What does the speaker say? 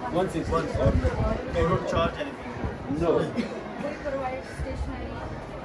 160. They don't charge anything. No. We provide stationery,